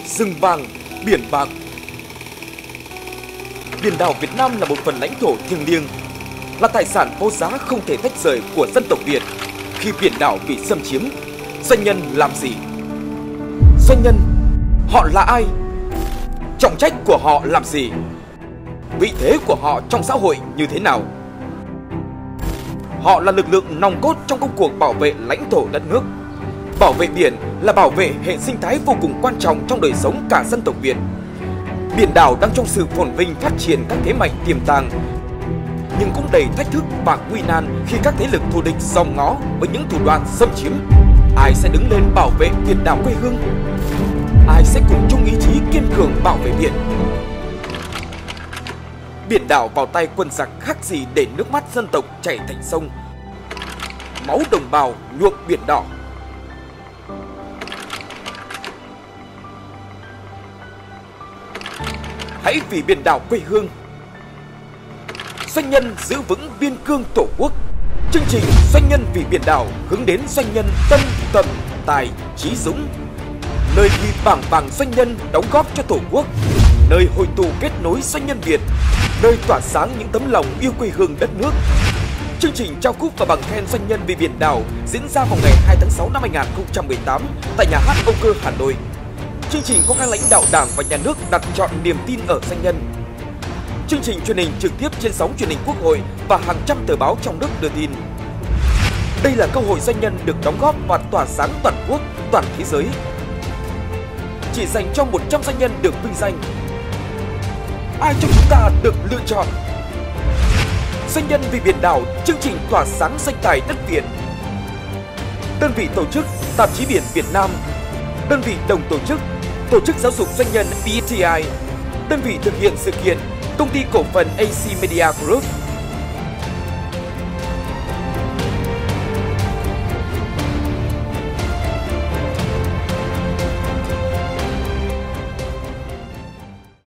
rừng vàng, biển bạc. Biển đảo Việt Nam là một phần lãnh thổ thiêng liêng, là tài sản vô giá không thể tách rời của dân tộc Việt. Khi biển đảo bị xâm chiếm, doanh nhân làm gì? Doanh nhân, họ là ai? Trọng trách của họ làm gì? Vị thế của họ trong xã hội như thế nào? Họ là lực lượng nòng cốt trong công cuộc bảo vệ lãnh thổ đất nước. Bảo vệ biển là bảo vệ hệ sinh thái vô cùng quan trọng trong đời sống cả dân tộc Việt. Biển đảo đang trong sự phồn vinh phát triển các thế mạnh tiềm tàng, nhưng cũng đầy thách thức và nguy nan khi các thế lực thù địch dòm ngó với những thủ đoạn xâm chiếm. Ai sẽ đứng lên bảo vệ biển đảo quê hương? Ai sẽ cùng chung ý chí kiên cường bảo vệ biển? Biển đảo vào tay quân giặc khác gì để nước mắt dân tộc chảy thành sông, máu đồng bào nhuộm biển đỏ. Hãy vì biển đảo quê hương, doanh nhân giữ vững biên cương tổ quốc. Chương trình Doanh nhân vì biển đảo hướng đến doanh nhân tâm tầm tài trí dũng, nơi ghi bảng vàng doanh nhân đóng góp cho tổ quốc, nơi hội tụ kết nối doanh nhân Việt, nơi tỏa sáng những tấm lòng yêu quê hương đất nước. Chương trình trao cúp và bằng khen doanh nhân vì biển đảo diễn ra vào ngày 2 tháng 6 năm 2018 tại nhà hát Âu Cơ, Hà Nội. Chương trình có các lãnh đạo Đảng và Nhà nước đặt trọn niềm tin ở doanh nhân. Chương trình truyền hình trực tiếp trên sóng truyền hình Quốc hội và hàng trăm tờ báo trong nước đưa tin. Đây là cơ hội doanh nhân được đóng góp và tỏa sáng toàn quốc, toàn thế giới. Chỉ dành cho 100 doanh nhân được vinh danh. Ai trong chúng ta được lựa chọn? Doanh nhân vì biển đảo, chương trình tỏa sáng danh tài đất Việt. Đơn vị tổ chức Tạp chí Biển Việt Nam. Đơn vị đồng tổ chức Tổ chức Giáo dục Doanh nhân PTI. Đơn vị thực hiện sự kiện Công ty cổ phần AC Media Group.